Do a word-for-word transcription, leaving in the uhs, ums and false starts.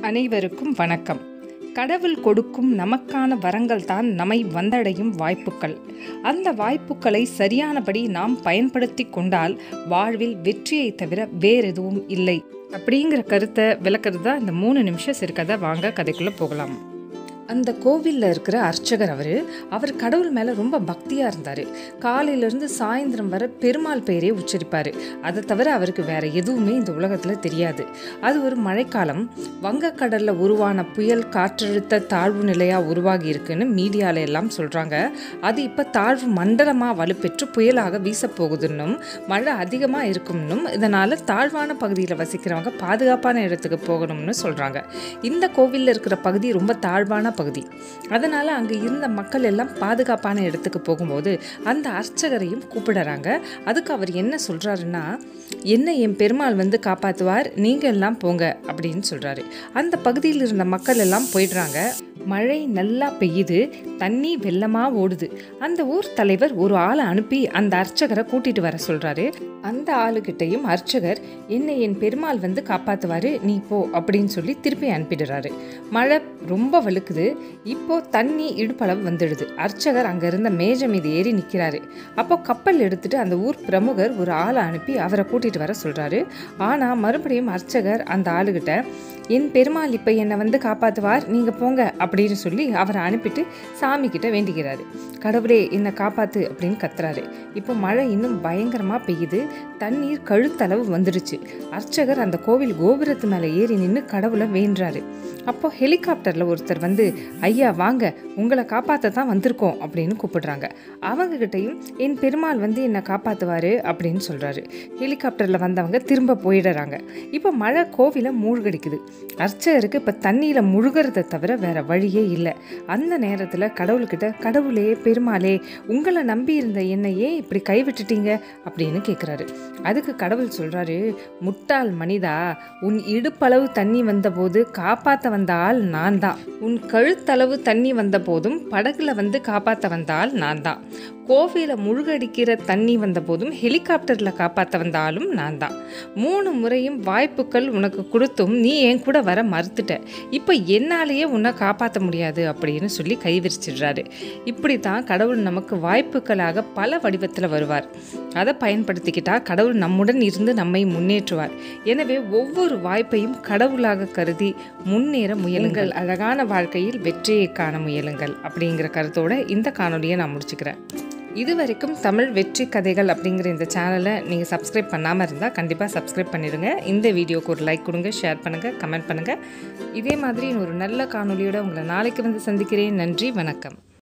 அனைவருக்கும் வணக்கம். கடவுள் கொடுக்கும் நமக்கான வரங்கள் தான் நம்மை வந்தடையும் வாய்ப்புகள். அந்த வாய்ப்புகளை சரியானபடி நாம் பயன்படுத்தி கொண்டால் வாழ்வில் வெற்றியை தவிர வேறெதுவும் இல்லை அப்படிங்கிற கருத்தை விளக்குறது தான் இந்த மூணு நிமிஷம் சிறுகதை. வாங்க கதைக்குள்ளே போகலாம். அந்த கோவிலில் இருக்கிற அர்ச்சகர் அவர் அவர் கடவுள் மேலே ரொம்ப பக்தியாக இருந்தார். காலையிலேருந்து சாயந்தரம் வர பெருமாள் பெயரே உச்சரிப்பார். அதை தவிர அவருக்கு வேறு எதுவுமே இந்த உலகத்தில் தெரியாது. அது ஒரு மழைக்காலம். வங்கக்கடலில் உருவான புயல் காற்றழுத்த தாழ்வு நிலையாக உருவாகி இருக்குன்னு மீடியாவில் எல்லாம் சொல்கிறாங்க. அது இப்போ தாழ்வு மண்டலமாக வலுப்பெற்று புயலாக வீசப்போகுதுன்னும் மழை அதிகமாக இருக்கும்னும் இதனால் தாழ்வான பகுதியில் வசிக்கிறவங்க பாதுகாப்பான இடத்துக்கு போகணும்னு சொல்கிறாங்க. இந்த கோவிலில் இருக்கிற பகுதி ரொம்ப தாழ்வான பகுதி. அதனால அங்க இருந்த மக்கள் எல்லாம் பாதுகாப்பான இடத்துக்கு போகும்போது அந்த அர்ச்சகரையும் கூப்பிடுறாங்க. அதுக்கு அவர் என்ன சொல்றாருன்னா, என்ன என் பெருமாள் வந்து காப்பாத்துவார், நீங்க எல்லாம் போங்க அப்படின்னு சொல்றாரு. அந்த பகுதியில் இருந்த மக்கள் எல்லாம் போயிடுறாங்க. மழை நல்லா பெய்யுது, தண்ணி வெள்ளமா ஓடுது. அந்த ஊர் தலைவர் ஒரு ஆளை அனுப்பி அந்த அர்ச்சகரை கூட்டிட்டு வர சொல்றாரு. அந்த ஆளுகிட்டையும் அர்ச்சகர், என்னை என் பெருமாள் வந்து காப்பாத்துவாரு, நீ போ அப்படின்னு சொல்லி திருப்பி அனுப்பிடுறாரு. மழை ரொம்ப வலுக்குது. இப்போ தண்ணி இடுப்பளவு வந்துடுது. அர்ச்சகர் அங்க இருந்த மேஜை மீது ஏறி நிற்கிறாரு. அப்போ கப்பல் எடுத்துட்டு அந்த ஊர் பிரமுகர் ஒரு ஆளை அனுப்பி அவரை கூட்டிட்டு வர சொல்றாரு. ஆனா மறுபடியும் அர்ச்சகர் அந்த ஆளுகிட்ட, என் பெருமாள் இப்ப என்னை வந்து காப்பாத்துவார், நீங்க போங்க அப்படின்னு சொல்லி அவரை அனுப்பிட்டு சாமி கிட்ட வேண்டிக்கிறாரு. கடவுளே என்னை காப்பாத்து அப்படின்னு கத்துறாரு. இப்போ மழை இன்னும் பயங்கரமா பெய்யுது. தண்ணீர் கழுத்தளவு வந்துடுச்சு. அர்ச்சகர் அந்த கோவில் கோபுரத்து மேலே ஏறி நின்று கடவுளை வேண்டுறாரு. அப்போ ஹெலிகாப்டர்ல ஒருத்தர் வந்து, ஐயா வாங்க, உங்களை காப்பாற்ற தான் வந்திருக்கோம் அப்படின்னு கூப்பிடுறாங்க. அவங்க கிட்டையும் என் பெருமாள் வந்து என்னை காப்பாத்துவாரு அப்படின்னு சொல்றாரு. ஹெலிகாப்டர்ல வந்தவங்க திரும்ப போயிடுறாங்க. இப்போ மழை கோவிலை மூழ்கடிக்குது. அர்ச்சகருக்கு இப்போ தண்ணியில முழுகிறத தவிர வேற வழியே இல்லை. அந்த நேரத்தில் கடவுள்கிட்ட, கடவுளே பெருமாளே, உங்களை நம்பி இருந்த என்னை ஏன் இப்படி கைவிட்டுட்டீங்க அப்படின்னு கேட்குறாரு. அதுக்கு கடவுள் சொல்றாரு, முட்டாள் மனிதா, உன் இடுப்பளவு தண்ணி வந்த போது காப்பாற்ற வந்த ஆள் நான் தான். உன் கழுத்தளவு தண்ணி வந்த போதும் படகுல வந்து காப்பாற்ற வந்த ஆள் நான் தான். கோவில முழுகடிக்கிற தண்ணி வந்த போதும் ஹெலிகாப்டர்ல காப்பாற்ற வந்த ஆளும் நான் தான். மூணு முறையும் வாய்ப்புகள் உனக்கு கொடுத்தும் நீ என் கூட வர மறுத்துட்ட. இப்போ என்னாலேயே உன்னை காப்பாற்ற முடியாது அப்படின்னு சொல்லி கை விரிச்சிடுறாரு. இப்படி தான் கடவுள் நமக்கு வாய்ப்புகளாக பல வடிவத்தில் வருவார். அதை பயன்படுத்திக்கிட்டா கடவுள் நம்முடன் இருந்து நம்மை முன்னேற்றுவார். எனவே ஒவ்வொரு வாய்ப்பையும் கடவுளாக கருதி முன்னேற முயலுங்கள். அழகான வாழ்க்கையில் வெற்றியை காண முயலுங்கள் அப்படிங்கிற கருத்தோட இந்த காணொலியை நான் முடிச்சுக்கிறேன். இது வரைக்கும் தமிழ் வெற்றி கதைகள் அப்படிங்கிற இந்த சேனலை நீங்கள் சப்ஸ்கிரைப் பண்ணாமல் இருந்தால் கண்டிப்பாக சப்ஸ்கிரைப் பண்ணிடுங்க. இந்த வீடியோக்கு ஒரு லைக் கொடுங்க, ஷேர் பண்ணுங்கள், கமெண்ட் பண்ணுங்கள். இதே மாதிரி ஒரு நல்ல காணொலியோட உங்களை நாளைக்கு வந்து சந்திக்கிறேன். நன்றி, வணக்கம்.